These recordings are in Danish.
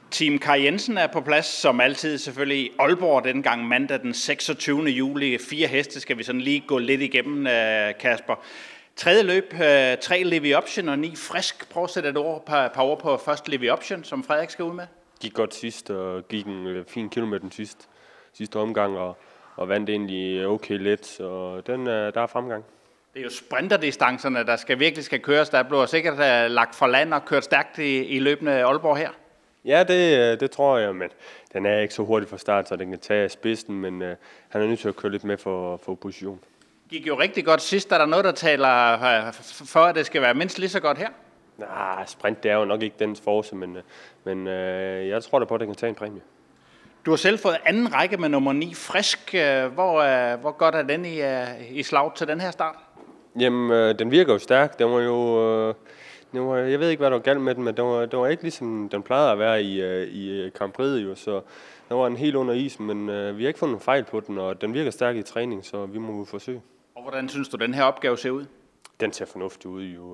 Team Kai Jensen er på plads, som altid selvfølgelig i Aalborg denne gang mandag den 26. juli. 4 heste skal vi sådan lige gå lidt igennem, Kasper. Tredje løb, 3 Livy Option og 9 Frisk. Prøv at sætte et par ord på første Livy Option, som Frederik skal ud med. Gik godt sidst og gik en fin kilometer den sidste omgang og vandt egentlig okay let, så der er fremgang. Det er jo sprinterdistancerne, der virkelig skal køres. Der bliver sikkert lagt for land og kørt stærkt i løbende Aalborg her. Ja, det tror jeg, men den er ikke så hurtig fra start, så den kan tage spidsen, men han er nødt til at køre lidt med for position. Gik jo rigtig godt sidst. Er der noget, der taler for, at det skal være mindst lige så godt her? Nej, sprint det er jo nok ikke dens force, men jeg tror da på, at den kan tage en præmie. Du har selv fået anden række med nummer 9 Frisk. Hvor godt er den i slag til den her start? Jamen, den virker jo stærk. Den var jo... jeg ved ikke, hvad der var galt med den, men den var ikke ligesom den plejede at være i Grand Prix, jo, så den var en helt under isen, men vi har ikke fundet fejl på den, og den virker stærk i træning, så vi må forsøge. Og hvordan synes du, den her opgave ser ud? Den ser fornuftig ud, jo.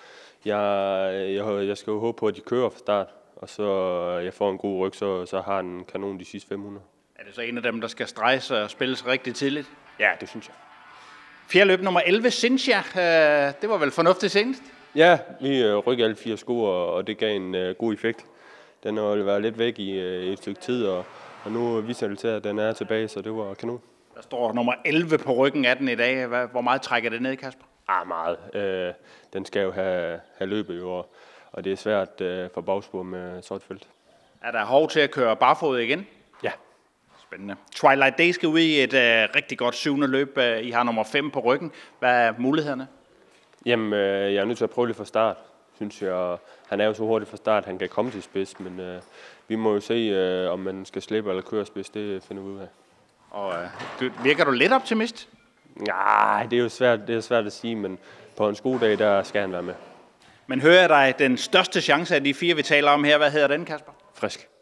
Jeg skal jo håbe på, at de kører fra start, og så jeg får en god ryg, så har den kanon de sidste 500. Er det så en af dem, der skal streges og spilles rigtig tidligt? Ja, det synes jeg. Fjerde løb nummer 11, Cynthia. Det var vel fornuftigt senest? Ja, vi rykker alle 4 sko, og det gav en god effekt. Den har været lidt væk i et stykke tid, og nu viser det til, at den er tilbage, så det var kanon. Der står nummer 11 på ryggen af den i dag. Hvor meget trækker det ned, Kasper? Meget. Den skal jo have løbet, jo, og det er svært for bagspor med sort felt. Er der hov til at køre barfod igen? Ja. Spændende. Twilight Day skal ud i et rigtig godt 7. løb. I har nummer 5 på ryggen. Hvad er mulighederne? Jamen, jeg er nødt til at prøve lidt fra start, synes jeg. Han er jo så hurtigt fra start, han kan komme til spids, men vi må jo se, om man skal slippe eller køre spids, det finder vi ud af. Og virker du lidt optimist? Nej, det er jo svært at sige, men på en skoledag, der skal han være med. Men hører jeg dig den største chance af de 4, vi taler om her? Hvad hedder den, Kasper? Frisk.